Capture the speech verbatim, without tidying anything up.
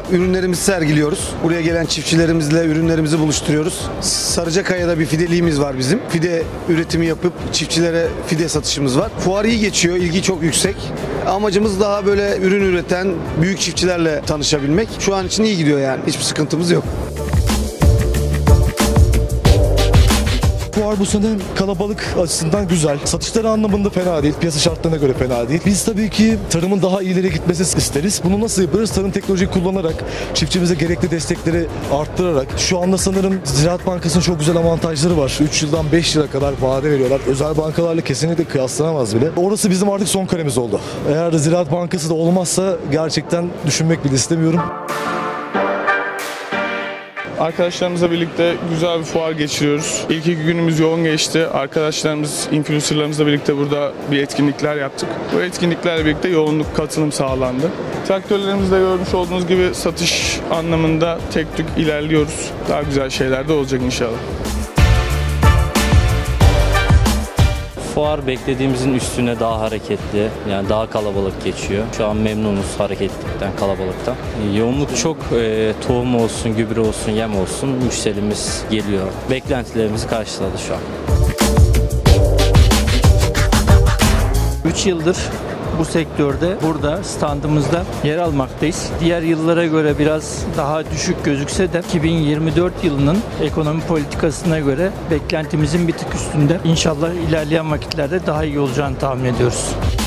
ürünlerimizi sergiliyoruz. Buraya gelen çiftçilerimizle ürünlerimizi buluşturuyoruz. Sarıcakaya'da bir fideliğimiz var bizim. Fide üretimi yapıp çiftçilere fide satışımız var. Fuar iyi geçiyor, ilgi çok yüksek. Amacımız daha böyle ürün üreten büyük çiftçilerle tanışabilmek. Şu an için iyi gidiyor yani. Hiçbir sıkıntımız yok. Fuar bu sene kalabalık açısından güzel. Satışları anlamında fena değil. Piyasa şartlarına göre fena değil. Biz tabii ki tarımın daha ileri gitmesi isteriz. Bunu nasıl yaparız? Tarım teknolojiyi kullanarak, çiftçimize gerekli destekleri arttırarak. Şu anda sanırım Ziraat Bankası'nın çok güzel avantajları var. üç yıldan beş yıla kadar vade veriyorlar. Özel bankalarla kesinlikle kıyaslanamaz bile. Orası bizim artık son kalemiz oldu. Eğer Ziraat Bankası da olmazsa gerçekten düşünmek bile istemiyorum. Arkadaşlarımızla birlikte güzel bir fuar geçiriyoruz. İlk iki günümüz yoğun geçti. Arkadaşlarımız, influencerlarımızla birlikte burada bir etkinlikler yaptık. Bu etkinliklerle birlikte yoğunluk, katılım sağlandı. Traktörlerimizde görmüş olduğunuz gibi satış anlamında tek tük ilerliyoruz. Daha güzel şeyler de olacak inşallah. Fuar beklediğimizin üstüne daha hareketli, yani daha kalabalık geçiyor. Şu an memnunuz hareketlilikten, kalabalıktan. Yoğunluk çok, e, tohum olsun, gübre olsun, yem olsun, müşterimiz geliyor. Beklentilerimizi karşıladı şu an. üç yıldır bu sektörde, burada standımızda yer almaktayız. Diğer yıllara göre biraz daha düşük gözükse de iki bin yirmi dört yılının ekonomi politikasına göre beklentimizin bir tık üstünde. İnşallah ilerleyen vakitlerde daha iyi olacağını tahmin ediyoruz.